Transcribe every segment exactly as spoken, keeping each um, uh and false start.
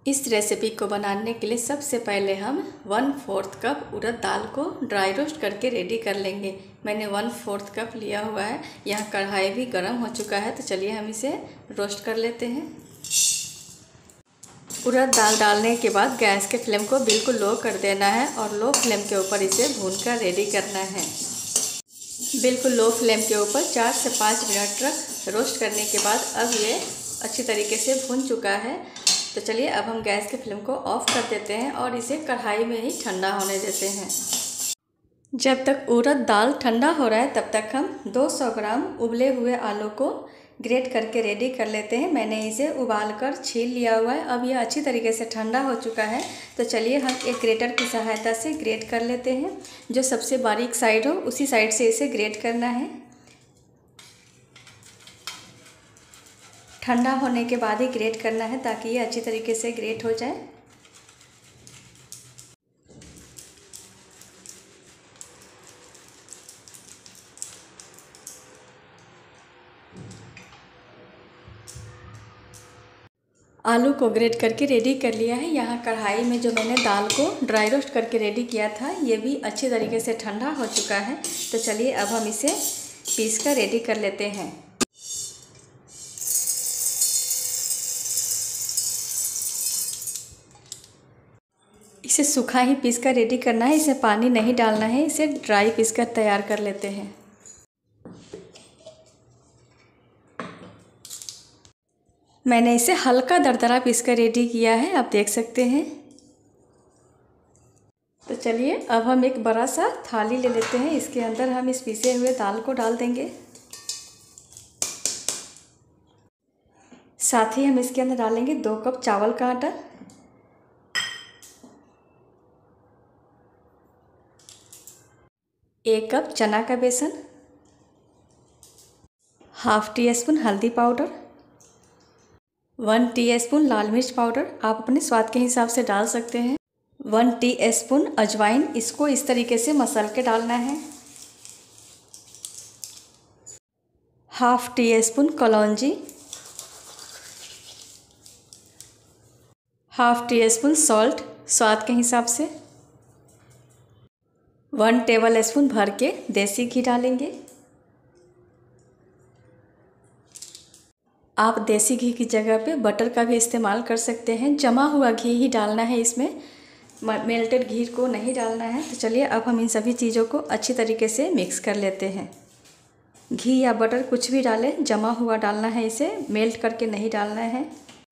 इस रेसिपी को बनाने के लिए सबसे पहले हम वन फोर्थ कप उड़द दाल को ड्राई रोस्ट करके रेडी कर लेंगे। मैंने वन फोर्थ कप लिया हुआ है। यहाँ कढ़ाई भी गर्म हो चुका है, तो चलिए हम इसे रोस्ट कर लेते हैं। उड़द दाल डालने के बाद गैस के फ्लेम को बिल्कुल लो कर देना है और लो फ्लेम के ऊपर इसे भूनकर रेडी करना है। बिल्कुल लो फ्लेम के ऊपर चार से पाँच मिनट तक रोस्ट करने के बाद अब ये अच्छी तरीके से भून चुका है। तो चलिए अब हम गैस के फ्लेम को ऑफ कर देते हैं और इसे कढ़ाई में ही ठंडा होने देते हैं। जब तक उड़द दाल ठंडा हो रहा है तब तक हम दो सौ ग्राम उबले हुए आलू को ग्रेट करके रेडी कर लेते हैं। मैंने इसे उबालकर छील लिया हुआ है। अब यह अच्छी तरीके से ठंडा हो चुका है, तो चलिए हम एक ग्रेटर की सहायता से ग्रेट कर लेते हैं। जो सबसे बारीक साइड हो उसी साइड से इसे ग्रेट करना है। ठंडा होने के बाद ही ग्रेट करना है ताकि ये अच्छी तरीके से ग्रेट हो जाए। आलू को ग्रेट करके रेडी कर लिया है। यहाँ कढ़ाई में जो मैंने दाल को ड्राई रोस्ट करके रेडी किया था, ये भी अच्छी तरीके से ठंडा हो चुका है। तो चलिए अब हम इसे पीस कर रेडी कर लेते हैं। इसे सूखा ही पीस कर रेडी करना है, इसे पानी नहीं डालना है। इसे ड्राई पीस कर तैयार कर लेते हैं। मैंने इसे हल्का दरदरा पीस कर रेडी किया है, आप देख सकते हैं। तो चलिए अब हम एक बड़ा सा थाली ले लेते हैं। इसके अंदर हम इस पीसे हुए दाल को डाल देंगे। साथ ही हम इसके अंदर डालेंगे दो कप चावल का आटा, एक कप चना का बेसन, हाफ टी स्पून हल्दी पाउडर, वन टीस्पून लाल मिर्च पाउडर, आप अपने स्वाद के हिसाब से डाल सकते हैं, वन टीस्पून अजवाइन। इसको इस तरीके से मसल के डालना है। हाफ टी स्पून कलौंजी, हाफ टी स्पून सॉल्ट स्वाद के हिसाब से, वन टेबल स्पून भर के देसी घी डालेंगे। आप देसी घी की जगह पे बटर का भी इस्तेमाल कर सकते हैं। जमा हुआ घी ही डालना है, इसमें मेल्टेड घी को नहीं डालना है। तो चलिए अब हम इन सभी चीज़ों को अच्छी तरीके से मिक्स कर लेते हैं। घी या बटर कुछ भी डालें, जमा हुआ डालना है, इसे मेल्ट करके नहीं डालना है।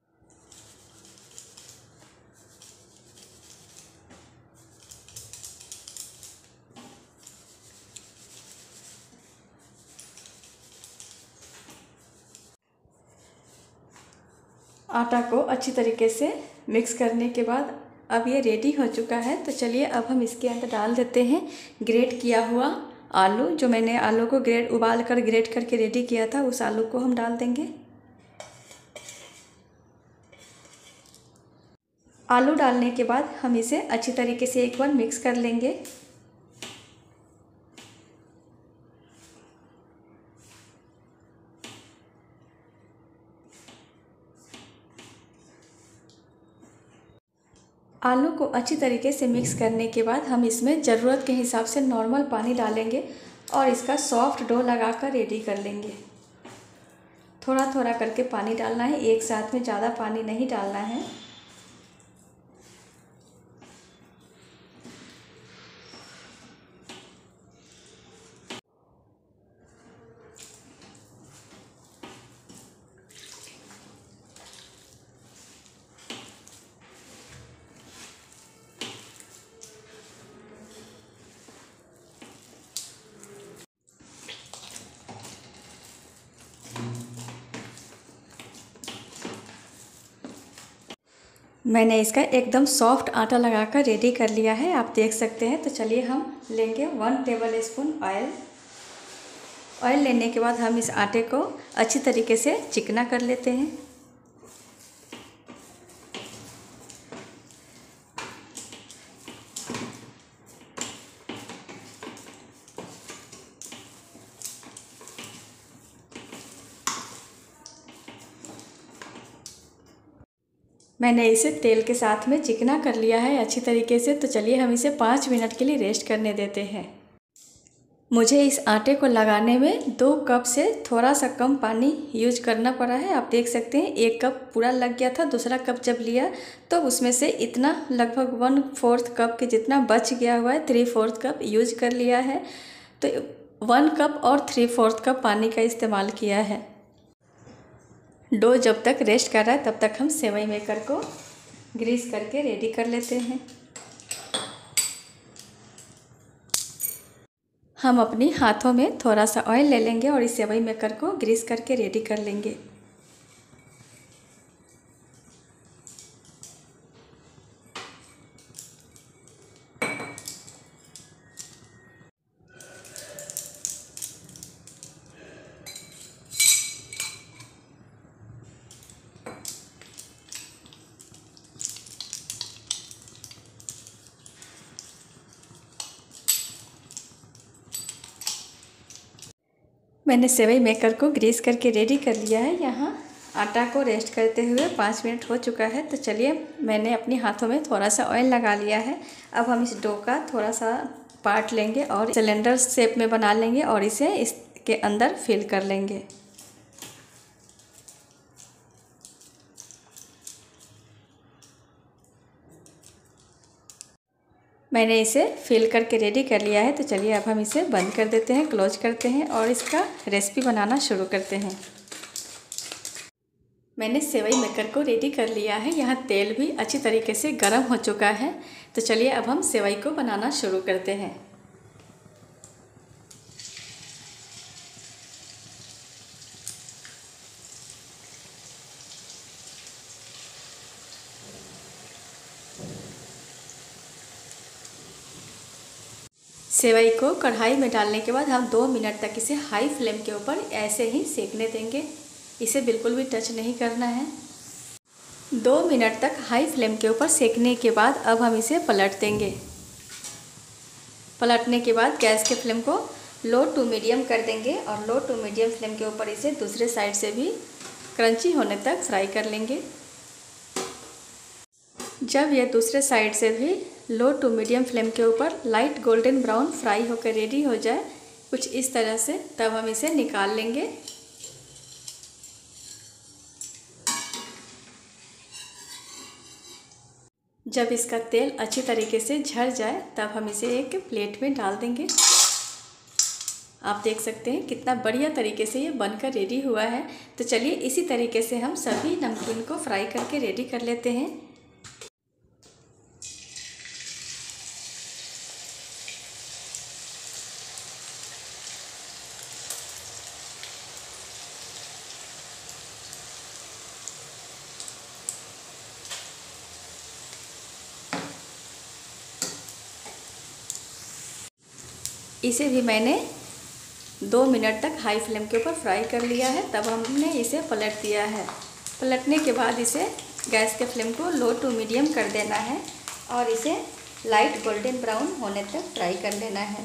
आटा को अच्छी तरीके से मिक्स करने के बाद अब ये रेडी हो चुका है। तो चलिए अब हम इसके अंदर डाल देते हैं ग्रेट किया हुआ आलू। जो मैंने आलू को ग्रेट उबाल कर ग्रेट करके रेडी किया था, उस आलू को हम डाल देंगे। आलू डालने के बाद हम इसे अच्छी तरीके से एक बार मिक्स कर लेंगे। आलू को अच्छी तरीके से मिक्स करने के बाद हम इसमें ज़रूरत के हिसाब से नॉर्मल पानी डालेंगे और इसका सॉफ्ट डो लगाकर रेडी कर लेंगे। थोड़ा थोड़ा करके पानी डालना है, एक साथ में ज़्यादा पानी नहीं डालना है। मैंने इसका एकदम सॉफ्ट आटा लगाकर रेडी कर लिया है, आप देख सकते हैं। तो चलिए हम लेंगे one tablespoon oil. Oil लेने के बाद हम इस आटे को अच्छी तरीके से चिकना कर लेते हैं। मैंने इसे तेल के साथ में चिकना कर लिया है अच्छी तरीके से। तो चलिए हम इसे पाँच मिनट के लिए रेस्ट करने देते हैं। मुझे इस आटे को लगाने में दो कप से थोड़ा सा कम पानी यूज करना पड़ा है। आप देख सकते हैं एक कप पूरा लग गया था। दूसरा कप जब लिया तो उसमें से इतना लगभग वन फोर्थ कप के जितना बच गया हुआ है, थ्री फोर्थ कप यूज कर लिया है। तो वन कप और थ्री फोर्थ कप पानी का इस्तेमाल किया है। डो जब तक रेस्ट कर रहा है तब तक हम सेवई मेकर को ग्रीस करके रेडी कर लेते हैं। हम अपनी हाथों में थोड़ा सा ऑयल ले लेंगे और इस सेवई मेकर को ग्रीस करके रेडी कर लेंगे। मैंने सेवई मेकर को ग्रीस करके रेडी कर लिया है। यहाँ आटा को रेस्ट करते हुए पाँच मिनट हो चुका है। तो चलिए मैंने अपने हाथों में थोड़ा सा ऑयल लगा लिया है। अब हम इस डो का थोड़ा सा पार्ट लेंगे और सिलेंडर शेप में बना लेंगे और इसे इसके अंदर फिल कर लेंगे। मैंने इसे फिल करके रेडी कर लिया है। तो चलिए अब हम इसे बंद कर देते हैं, क्लोज करते हैं और इसका रेसिपी बनाना शुरू करते हैं। मैंने सेवई मेकर को रेडी कर लिया है। यहाँ तेल भी अच्छी तरीके से गर्म हो चुका है। तो चलिए अब हम सेवई को बनाना शुरू करते हैं। सेवई को कढ़ाई में डालने के बाद हम दो मिनट तक इसे हाई फ्लेम के ऊपर ऐसे ही सेकने देंगे। इसे बिल्कुल भी टच नहीं करना है। दो मिनट तक हाई फ्लेम के ऊपर सेकने के बाद अब हम इसे पलट देंगे। पलटने के बाद गैस के फ्लेम को लो टू मीडियम कर देंगे और लो टू मीडियम फ्लेम के ऊपर इसे दूसरे साइड से भी क्रंची होने तक फ्राई कर लेंगे। जब यह दूसरे साइड से भी लो टू मीडियम फ्लेम के ऊपर लाइट गोल्डन ब्राउन फ्राई होकर रेडी हो जाए कुछ इस तरह से, तब हम इसे निकाल लेंगे। जब इसका तेल अच्छी तरीके से झड़ जाए तब हम इसे एक प्लेट में डाल देंगे। आप देख सकते हैं कितना बढ़िया तरीके से ये बनकर रेडी हुआ है। तो चलिए इसी तरीके से हम सभी नमकीन को फ्राई करके रेडी कर लेते हैं। इसे भी मैंने दो मिनट तक हाई फ्लेम के ऊपर फ्राई कर लिया है। तब हमने इसे पलट दिया है। पलटने के बाद इसे गैस के फ्लेम को लो टू मीडियम कर देना है और इसे लाइट गोल्डन ब्राउन होने तक फ्राई कर लेना है।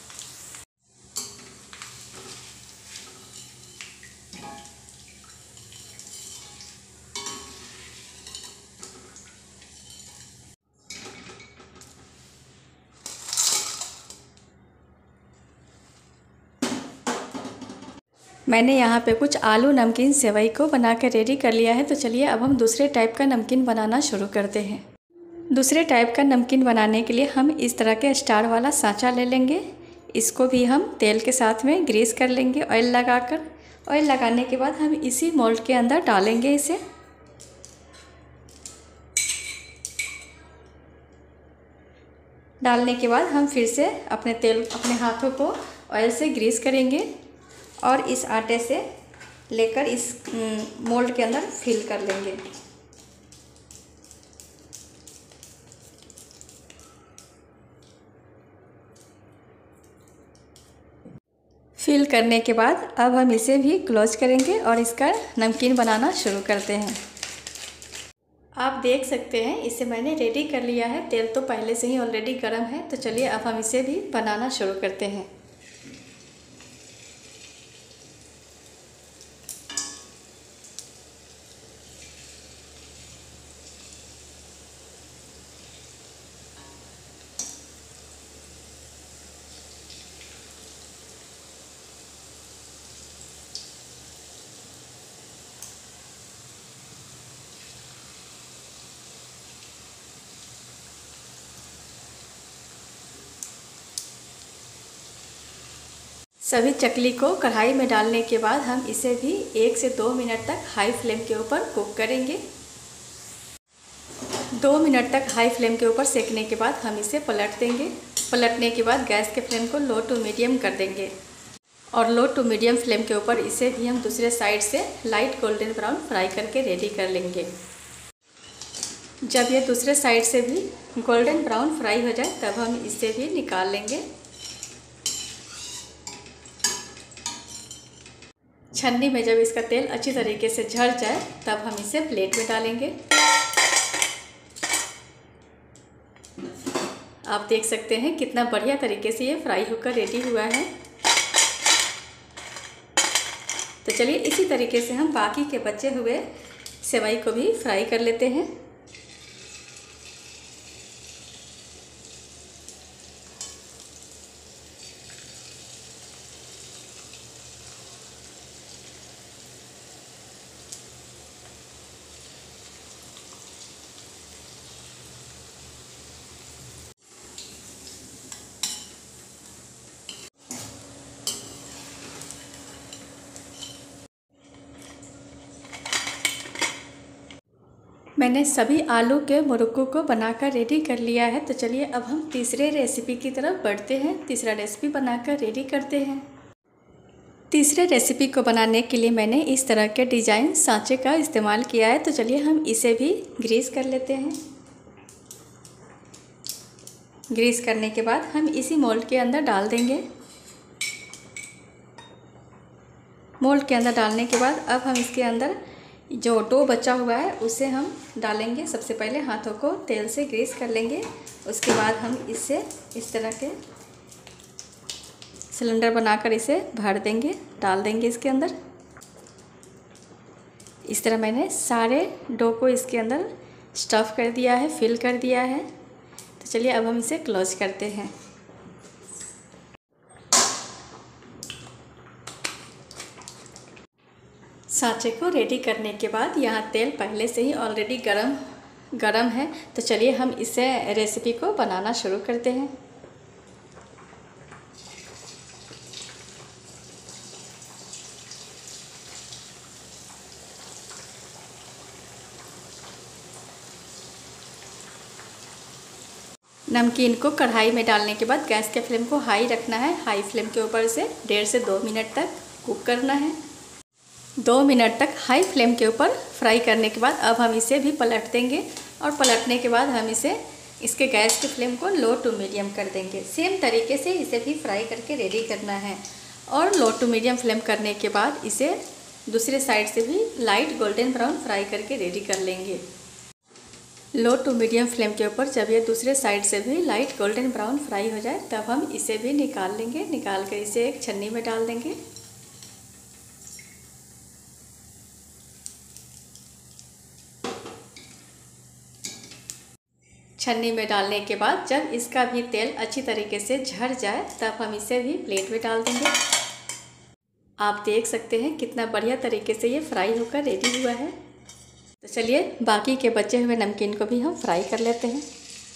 मैंने यहाँ पे कुछ आलू नमकीन सेवई को बना कर रेडी कर लिया है। तो चलिए अब हम दूसरे टाइप का नमकीन बनाना शुरू करते हैं। दूसरे टाइप का नमकीन बनाने के लिए हम इस तरह के स्टार वाला सांचा ले लेंगे। इसको भी हम तेल के साथ में ग्रीस कर लेंगे ऑयल लगाकर। ऑयल लगाने के बाद हम इसी मोल्ड के अंदर डालेंगे इसे। डालने के बाद हम फिर से अपने तेल अपने हाथों को ऑयल से ग्रीस करेंगे और इस आटे से लेकर इस मोल्ड के अंदर फिल कर लेंगे। फिल करने के बाद अब हम इसे भी क्लोज करेंगे और इसका नमकीन बनाना शुरू करते हैं। आप देख सकते हैं इसे मैंने रेडी कर लिया है। तेल तो पहले से ही ऑलरेडी गर्म है। तो चलिए अब हम इसे भी बनाना शुरू करते हैं। सभी चकली को कढ़ाई में डालने के बाद हम इसे भी एक से दो मिनट तक हाई फ्लेम के ऊपर कुक करेंगे। दो मिनट तक हाई फ्लेम के ऊपर सेकने के बाद हम इसे पलट देंगे। पलटने के बाद गैस के फ्लेम को लो टू मीडियम कर देंगे और लो टू मीडियम फ्लेम के ऊपर इसे भी हम दूसरे साइड से लाइट गोल्डन ब्राउन फ्राई करके रेडी कर लेंगे। जब ये दूसरे साइड से भी गोल्डन ब्राउन फ्राई हो जाए तब हम इसे भी निकाल लेंगे। छन्नी में जब इसका तेल अच्छी तरीके से झड़ जाए तब हम इसे प्लेट में डालेंगे। आप देख सकते हैं कितना बढ़िया तरीके से ये फ्राई होकर रेडी हुआ है। तो चलिए इसी तरीके से हम बाकी के बचे हुए सेवई को भी फ्राई कर लेते हैं। मैंने सभी आलू के मुरक्कू को बनाकर रेडी कर लिया है। तो चलिए अब हम तीसरे रेसिपी की तरफ बढ़ते हैं। तीसरा रेसिपी बनाकर रेडी करते हैं। तीसरे रेसिपी को बनाने के लिए मैंने इस तरह के डिज़ाइन सांचे का इस्तेमाल किया है। तो चलिए हम इसे भी ग्रीस कर लेते हैं। ग्रीस करने के बाद हम इसी मोल्ड के अंदर डाल देंगे। मोल्ड के अंदर डालने के बाद अब हम इसके अंदर जो डो बचा हुआ है उसे हम डालेंगे। सबसे पहले हाथों को तेल से ग्रीस कर लेंगे। उसके बाद हम इसे इस तरह के सिलेंडर बनाकर इसे भर देंगे, डाल देंगे इसके अंदर। इस तरह मैंने सारे डो को इसके अंदर स्टफ़ कर दिया है, फिल कर दिया है। तो चलिए अब हम इसे क्लोज करते हैं। सांचे को रेडी करने के बाद यहाँ तेल पहले से ही ऑलरेडी गरम गरम है। तो चलिए हम इसे रेसिपी को बनाना शुरू करते हैं। नमकीन को कढ़ाई में डालने के बाद गैस के फ्लेम को हाई रखना है। हाई फ्लेम के ऊपर से डेढ़ से दो मिनट तक कुक करना है। दो मिनट तक हाई फ्लेम के ऊपर फ्राई करने के बाद अब हम इसे भी पलट देंगे और पलटने के बाद हम इसे इसके गैस के फ्लेम को लो टू मीडियम कर देंगे। सेम तरीके से इसे भी फ्राई करके रेडी करना है और लो टू मीडियम फ्लेम करने के बाद इसे दूसरे साइड से भी लाइट गोल्डन ब्राउन फ्राई करके रेडी कर लेंगे। लो टू मीडियम फ्लेम के ऊपर जब ये दूसरे साइड से भी लाइट गोल्डन ब्राउन फ्राई हो जाए तब हम इसे भी निकाल लेंगे। निकाल कर इसे एक छन्नी में डाल देंगे। छन्नी में डालने के बाद जब इसका भी तेल अच्छी तरीके से झड़ जाए तब हम इसे भी प्लेट में डाल देंगे। आप देख सकते हैं कितना बढ़िया तरीके से ये फ्राई होकर रेडी हुआ है। तो चलिए बाकी के बचे हुए नमकीन को भी हम फ्राई कर लेते हैं।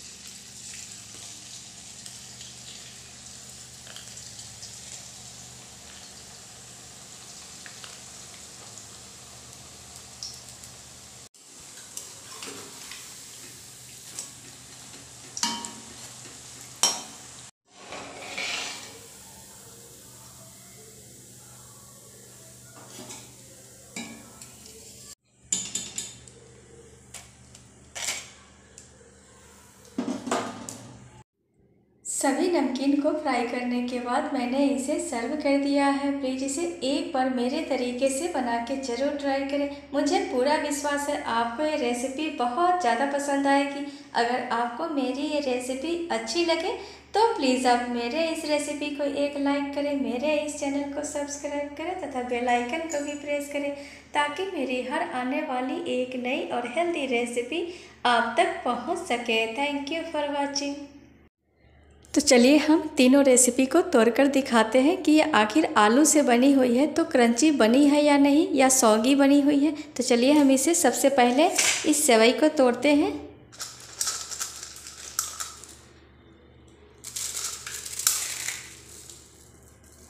सभी नमकीन को फ्राई करने के बाद मैंने इसे सर्व कर दिया है। प्लीज़ इसे एक बार मेरे तरीके से बना के ज़रूर ट्राई करें। मुझे पूरा विश्वास है आपको ये रेसिपी बहुत ज़्यादा पसंद आएगी। अगर आपको मेरी ये रेसिपी अच्छी लगे तो प्लीज़ आप मेरे इस रेसिपी को एक लाइक करें, मेरे इस चैनल को सब्सक्राइब करें तथा बेल आइकन को भी प्रेस करें ताकि मेरी हर आने वाली एक नई और हेल्दी रेसिपी आप तक पहुंच सके। Thank you for watching. तो चलिए हम तीनों रेसिपी को तोड़कर दिखाते हैं कि ये आखिर आलू से बनी हुई है तो क्रंची बनी है या नहीं, या सौगी बनी हुई है। तो चलिए हम इसे सबसे पहले इस सेवई को तोड़ते हैं।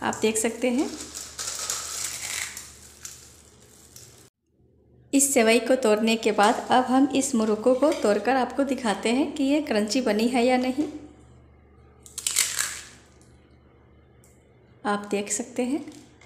आप देख सकते हैं। इस सेवई को तोड़ने के बाद अब हम इस मुरुक्को को तोड़कर आपको दिखाते हैं कि ये क्रंची बनी है या नहीं। आप देख सकते हैं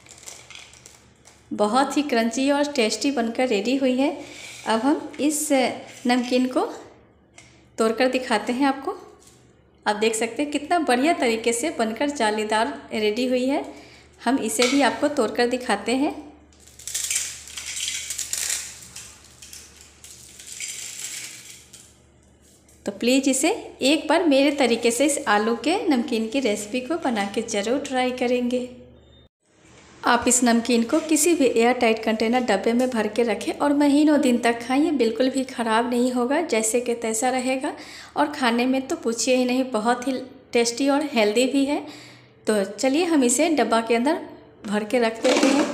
बहुत ही क्रंची और टेस्टी बनकर रेडी हुई है। अब हम इस नमकीन को तोड़कर दिखाते हैं आपको। आप देख सकते हैं कितना बढ़िया तरीके से बनकर जालीदार रेडी हुई है। हम इसे भी आपको तोड़कर दिखाते हैं। तो प्लीज़ इसे एक बार मेरे तरीके से इस आलू के नमकीन की रेसिपी को बना के ज़रूर ट्राई करेंगे। आप इस नमकीन को किसी भी एयर टाइट कंटेनर डब्बे में भर के रखें और महीनों दिन तक खाइए, बिल्कुल भी ख़राब नहीं होगा, जैसे कि तैसा रहेगा। और खाने में तो पूछिए ही नहीं, बहुत ही टेस्टी और हेल्दी भी है। तो चलिए हम इसे डब्बा के अंदर भर के रख देते हैं।